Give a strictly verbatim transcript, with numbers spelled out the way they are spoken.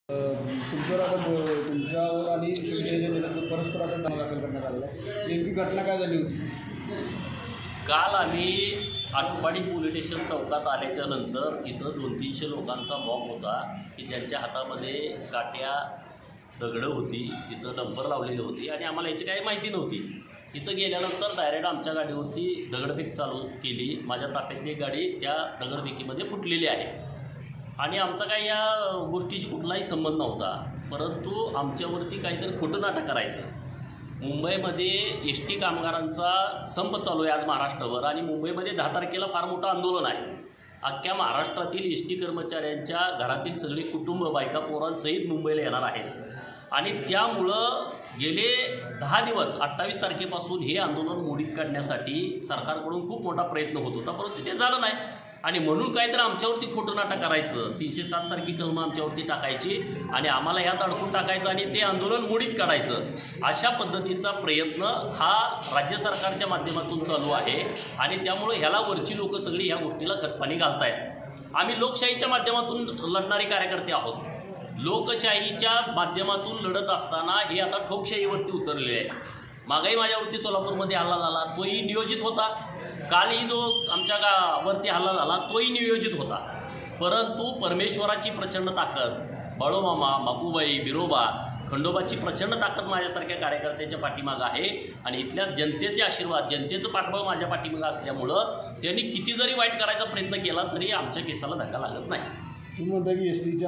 तुमच्यावर आता तुमच्यावर आणि शिवसेनेच्या परस्पर आता गुन्हा दाखल करण्यात आलेला आहे। नेमकी घटना काय झाली होती? काल आम्ही आटपाडी पोलीस स्टेशन चौकात आल्याच्या नंतर तिथं दोन तीनशे लोकांचा मॉब होता की ज्यांच्या हातामध्ये काट्या दगडं होती, तिथं डंपर लावलेली होती आणि आम्हाला याची काही माहिती नव्हती। तिथं गेल्यानंतर डायरेक्ट आमच्या गाडीवरती दगडफेक चालू केली। माझ्या ताफ्यातली गाडी त्या दगडफेकीमध्ये फुटलेली आहे आणि आमचा काही या गोष्टीशी कुठलाही संबंध नव्हता, परंतु आमच्यावरती काहीतरी खोटं नाटक करायचं। मुंबईमध्ये एस टी कामगारांचा संप चालू आहे आज महाराष्ट्रावर आणि मुंबईमध्ये दहा तारखेला फार मोठं आंदोलन आहे। अख्ख्या महाराष्ट्रातील एस टी कर्मचाऱ्यांच्या घरातील सगळे कुटुंब बायका पोरांसहित मुंबईला येणार आहेत आणि त्यामुळं गेले दहा दिवस अठ्ठावीस तारखेपासून हे आंदोलन मोडीत काढण्यासाठी सरकारकडून खूप मोठा प्रयत्न होत होता, परंतु ते झालं नाही आणि म्हणून काहीतरी आमच्यावरती खोटं नाटक करायचं, तीनशे सात सारखी कलमं आमच्यावरती टाकायची आणि आम्हाला ह्यात अडकून टाकायचं आणि ते आंदोलन मोडीत काढायचं, अशा पद्धतीचा प्रयत्न हा राज्य सरकारच्या माध्यमातून चालू आहे आणि त्यामुळे ह्याला वरची लोक सगळी ह्या गोष्टीला खतपाणी घालतायत। आम्ही लोकशाहीच्या माध्यमातून लढणारे कार्यकर्ते आहोत। लोकशाहीच्या माध्यमातून लढत असताना हे आता ठोकशाहीवरती उतरलेले आहे। मागाई माझ्यावरती सोलापूरमध्ये हल्ला झाला, तोही नियोजित होता। कालही जो आमच्या गावावरती हल्ला झाला तोही नियोजित होता, परंतु परमेश्वराची प्रचंड ताकद, बाळूमामा, बापूबाई, बिरोबा, खंडोबाची प्रचंड ताकद माझ्यासारख्या कार्यकर्त्याच्या पाठीमागं आहे आणि इथल्या जनतेचे आशीर्वाद, जनतेचं पाठबळ माझ्या पाठीमागं असल्यामुळं त्यांनी किती जरी वाईट करायचा प्रयत्न केला तरी आमच्या केसाला धक्का लागत नाही। तुम्ही म्हणता की एस टीच्या